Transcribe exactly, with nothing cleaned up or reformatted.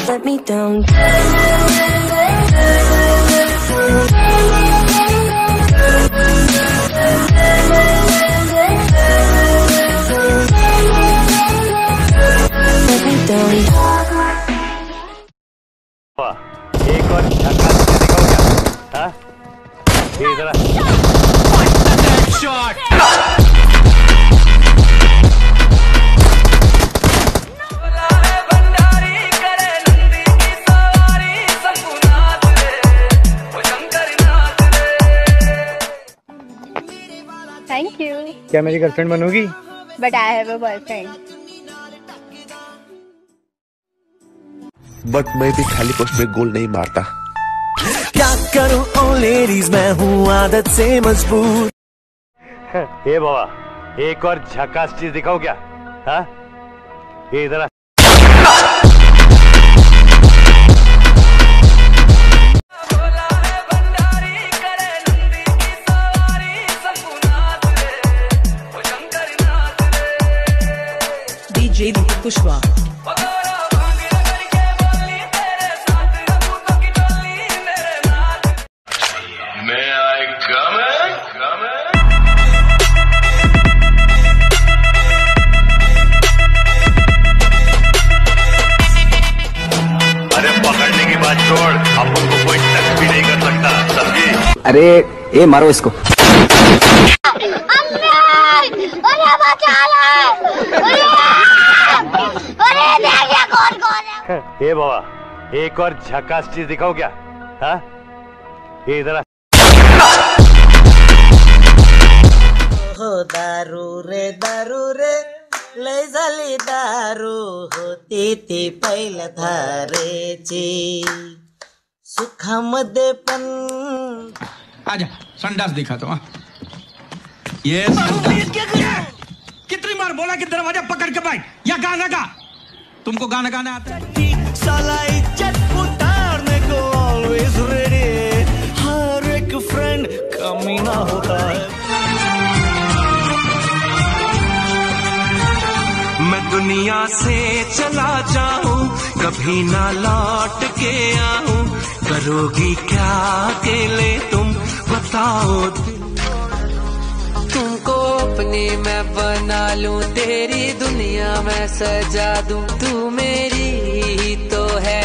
let me down. Let me down. एक और झटका दिखाओ क्या? हाँ? ये जरा शॉट। Thank you. क्या मेरी गर्लफ्रेंड बनोगी? But I have a boyfriend. But मैं भी खाली पोस्ट में गोल नहीं मारता। क्या करूं ओ लेडीज, मैं हूँ आदत से मजबूर। ए बाबा, एक और झकास चीज दिखाओ क्या? हाँ? ये इधर डीजे पुष्पा। अरे पकड़ने की बात छोड़, अपन को कोई टच भी नहीं कर सकता, समझी? अरे ए मारो इसको। ए बाबा, एक और झकास चीज दिखाओ क्या? हाँ? ये इधर हो दारू रे दारू रे लय झाली दारू होती ती पहिल्या धारेची सुखामध्ये पण। आजा संडास दिखा तो। ये कितनी बार बोला कि दरवाजा पकड़ के बैठ या गाना गा। तुमको गाना गाना आता है? साला इज्जत उतारने को ऑलवेज रेडी, हर एक फ्रेंड कमीना होता है। मैं दुनिया से चला जाऊं, कभी ना लौट के आऊं, करोगी क्या अकेले तुम बताओ। तुमको अपनी मैं बना लूं, तेरी दुनिया मैं सजा दूं, तू मेरी ही तो है